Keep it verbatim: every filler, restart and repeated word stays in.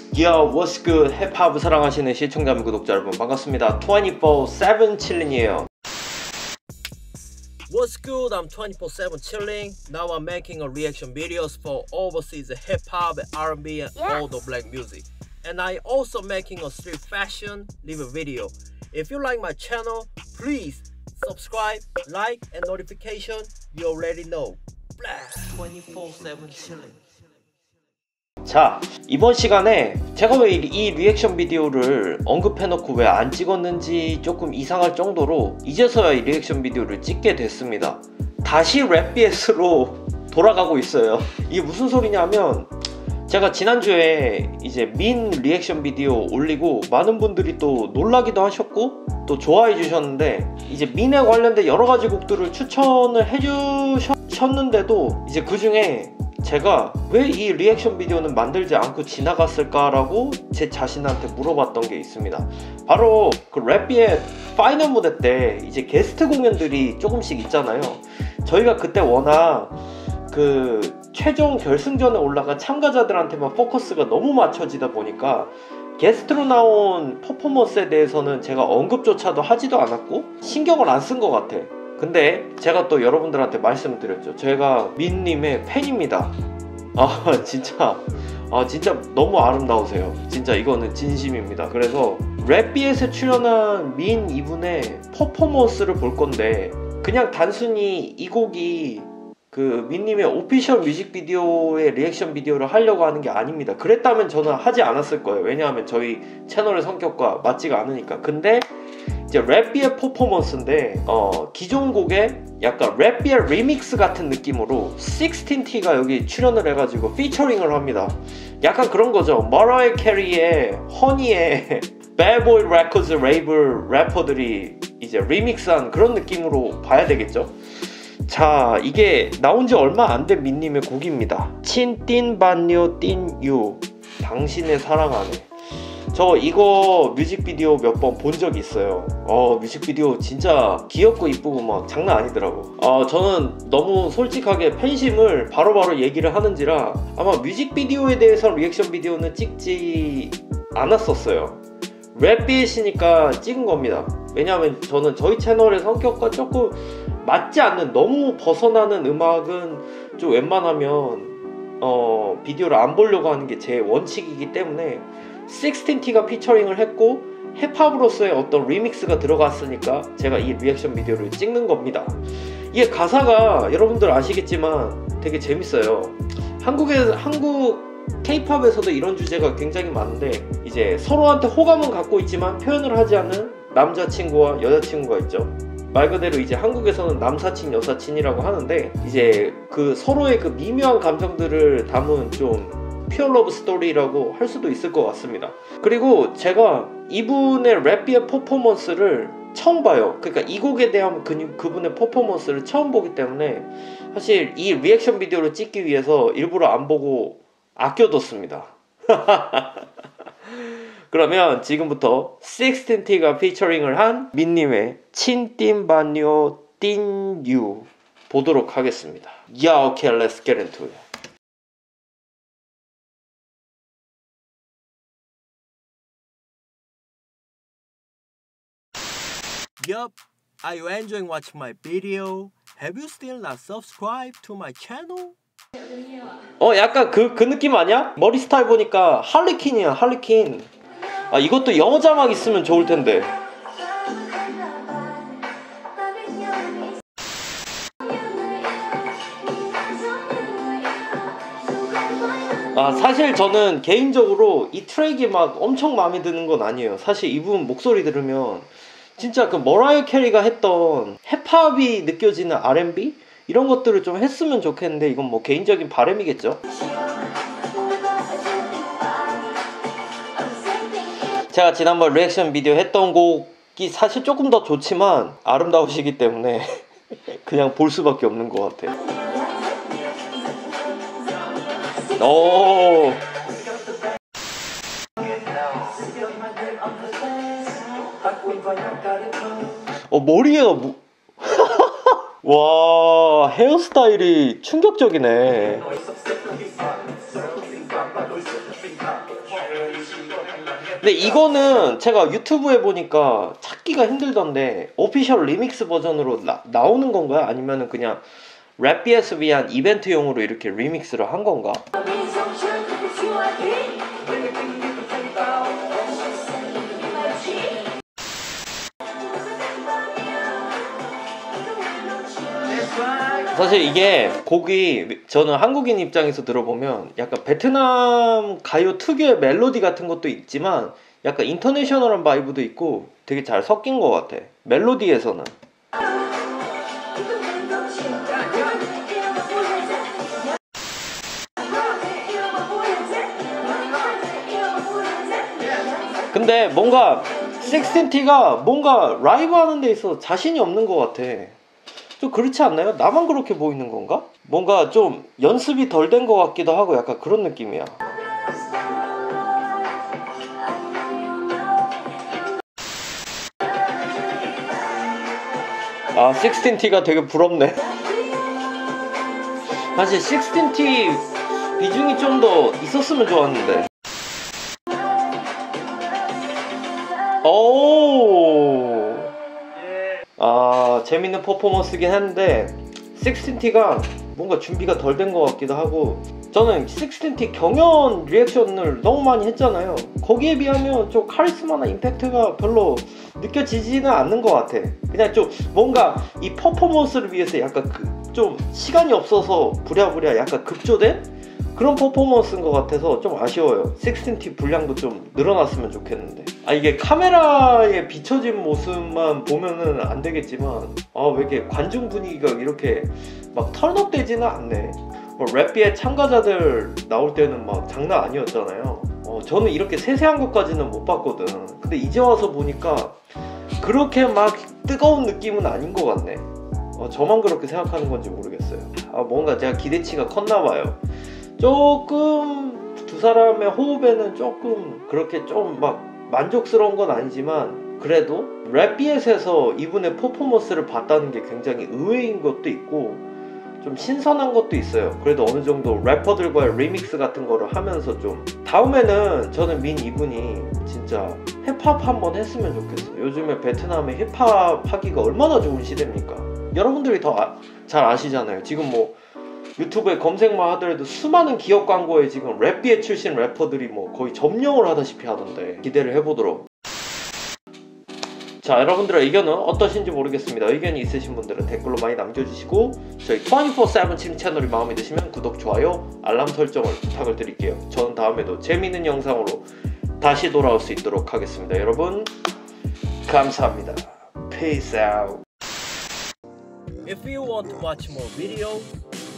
Yo, what's good? 힙합을 사랑하시는 시청자 및 구독자 여러분 반갑습니다. 이십사 세븐 칠링이에요. What's good? I'm twenty-four seven chilling. Now I'm making a reaction videos for overseas hip hop, R and B, and Yes. all the black music. And I also making a street fashion live video. If you like my channel, please subscribe, like, and notification. You already know. twenty-four seven chilling. 자, 이번 시간에 제가 왜 이 리액션 비디오를 언급해놓고 왜 안 찍었는지 조금 이상할 정도로 이제서야 이 리액션 비디오를 찍게 됐습니다. 다시 랩비에스로 돌아가고 있어요. 이게 무슨 소리냐면 제가 지난주에 이제 민 리액션 비디오 올리고 많은 분들이 또 놀라기도 하셨고 또 좋아해 주셨는데 이제 민에 관련된 여러가지 곡들을 추천을 해주셨는데도 이제 그 중에 제가 왜 이 리액션 비디오는 만들지 않고 지나갔을까 라고 제 자신한테 물어봤던 게 있습니다. 바로 그 랩비의 파이널 무대 때 이제 게스트 공연들이 조금씩 있잖아요. 저희가 그때 워낙 그 최종 결승전에 올라간 참가자들한테만 포커스가 너무 맞춰지다 보니까 게스트로 나온 퍼포먼스에 대해서는 제가 언급조차도 하지도 않았고 신경을 안 쓴 것 같아. 근데 제가 또 여러분들한테 말씀드렸죠. 제가 민님의 팬입니다. 아 진짜 아 진짜 너무 아름다우세요. 진짜 이거는 진심입니다. 그래서 랩비에서 출연한 민 이분의 퍼포먼스를 볼 건데 그냥 단순히 이 곡이 그 민님의 오피셜 뮤직비디오의 리액션 비디오를 하려고 하는 게 아닙니다. 그랬다면 저는 하지 않았을 거예요. 왜냐하면 저희 채널의 성격과 맞지가 않으니까. 근데 이제 랩비의 퍼포먼스인데 어, 기존 곡에 약간 랩비의 리믹스 같은 느낌으로 식스틴티가 여기 출연을 해가지고 피처링을 합니다. 약간 그런 거죠. 머라이어 캐리의 허니의 배드보이 레코드 레이블 래퍼들이 이제 리믹스한 그런 느낌으로 봐야 되겠죠. 자, 이게 나온 지 얼마 안 된 민님의 곡입니다. 친띵 반요 띵유 당신의 사랑 안에. 저 이거 뮤직비디오 몇 번 본 적이 있어요. 어 뮤직비디오 진짜 귀엽고 이쁘고 막 장난 아니더라고. 어 저는 너무 솔직하게 팬심을 바로바로 얘기를 하는지라 아마 뮤직비디오에 대해서 리액션 비디오는 찍지 않았었어요. 랩비잇이니까 찍은 겁니다. 왜냐하면 저는 저희 채널의 성격과 조금 맞지 않는, 너무 벗어나는 음악은 좀 웬만하면 어 비디오를 안 보려고 하는 게 제 원칙이기 때문에 식스틴티가 피처링을 했고 힙합으로서의 어떤 리믹스가 들어갔으니까 제가 이 리액션 비디오를 찍는 겁니다. 이게 가사가 여러분들 아시겠지만 되게 재밌어요. 한국에 한국 K-팝에서도 이런 주제가 굉장히 많은데 이제 서로한테 호감은 갖고 있지만 표현을 하지 않는 남자친구와 여자친구가 있죠. 말 그대로 이제 한국에서는 남사친 여사친이라고 하는데 이제 그 서로의 그 미묘한 감정들을 담은 좀 퓨어 러브 스토리라고 할 수도 있을 것 같습니다. 그리고 제가 이분의 랩비의 퍼포먼스를 처음 봐요. 그러니까 이 곡에 대한 그, 그분의 퍼포먼스를 처음 보기 때문에 사실 이 리액션 비디오를 찍기 위해서 일부러 안 보고 아껴뒀습니다. 그러면 지금부터 식스틴티가 피처링을 한 민님의 친띵 반요 띵유 보도록 하겠습니다. Yeah, okay, let's get into it. Yup, are you enjoying watching my video? Have you still not subscribed to my channel? 어 약간 그, 그 느낌 아니야? 머리 스타일 보니까 할리퀸이야. 할리퀸. 아 이것도 영어 자막 있으면 좋을 텐데. 아 사실 저는 개인적으로 이 트랙이 막 엄청 마음에 드는 건 아니에요. 사실 이분 목소리 들으면 진짜 그 머라이어 캐리가 했던 힙합이 느껴지는 알 앤 비? 이런 것들을 좀 했으면 좋겠는데 이건 뭐 개인적인 바람이겠죠. 제가 지난번 리액션 비디오 했던 곡이 사실 조금 더 좋지만 아름다우시기 때문에 그냥 볼 수밖에 없는 것 같아요. 오. 어 머리가 뭐... 와 헤어스타일이 충격적이네. 근데 이거는 제가 유튜브에 보니까 찾기가 힘들던데 오피셜 리믹스 버전으로 나, 나오는 건가요? 아니면 그냥 랩비에스 위한 이벤트용으로 이렇게 리믹스를 한 건가? 사실 이게 곡이 저는 한국인 입장에서 들어보면 약간 베트남 가요 특유의 멜로디 같은 것도 있지만 약간 인터내셔널한 바이브도 있고 되게 잘 섞인 것 같아. 멜로디에서는. 근데 뭔가 식스틴티가 뭔가 라이브 하는 데 있어서 자신이 없는 것 같아. 좀 그렇지 않나요? 나만 그렇게 보이는 건가? 뭔가 좀 연습이 덜 된 것 같기도 하고 약간 그런 느낌이야. 아, 식스틴티가 되게 부럽네. 사실 식스틴티 비중이 좀 더 있었으면 좋았는데. 오. 아, 재밌는 퍼포먼스긴 한데 식스틴티가 뭔가 준비가 덜 된 것 같기도 하고, 저는 식스틴티 경연 리액션을 너무 많이 했잖아요. 거기에 비하면 좀 카리스마나 임팩트가 별로 느껴지지는 않는 것 같아. 그냥 좀 뭔가 이 퍼포먼스를 위해서 약간 그 좀 시간이 없어서 부랴부랴 약간 급조된 그런 퍼포먼스인 것 같아서 좀 아쉬워요. 식스틴티 분량도 좀 늘어났으면 좋겠는데. 아, 이게 카메라에 비춰진 모습만 보면은 안 되겠지만, 아, 왜 이렇게 관중 분위기가 이렇게 막 턴업 되지는 않네. 뭐 랩비의 참가자들 나올 때는 막 장난 아니었잖아요. 어, 저는 이렇게 세세한 것까지는 못 봤거든. 근데 이제 와서 보니까 그렇게 막 뜨거운 느낌은 아닌 것 같네. 어, 저만 그렇게 생각하는 건지 모르겠어요. 아, 뭔가 제가 기대치가 컸나 봐요. 조금 두 사람의 호흡에는 조금 그렇게 좀 막 만족스러운 건 아니지만, 그래도 랩비엣에서 이분의 퍼포먼스를 봤다는 게 굉장히 의외인 것도 있고 좀 신선한 것도 있어요. 그래도 어느 정도 래퍼들과의 리믹스 같은 거를 하면서 좀, 다음에는 저는 민 이분이 진짜 힙합 한번 했으면 좋겠어요. 요즘에 베트남의 힙합 하기가 얼마나 좋은 시대입니까? 여러분들이 더 잘 아, 아시잖아요. 지금 뭐 유튜브에 검색만 하더라도 수많은 기업 광고에 지금 랩비에 출신 래퍼들이 뭐 거의 점령을 하다시피 하던데, 기대를 해보도록. 자, 여러분들의 의견은 어떠신지 모르겠습니다. 의견이 있으신 분들은 댓글로 많이 남겨주시고, 저희 이십사 세븐 침 채널이 마음에 드시면 구독, 좋아요, 알람 설정을 부탁을 드릴게요. 저는 다음에도 재미있는 영상으로 다시 돌아올 수 있도록 하겠습니다. 여러분 감사합니다. Peace out. If you want to watch more videos,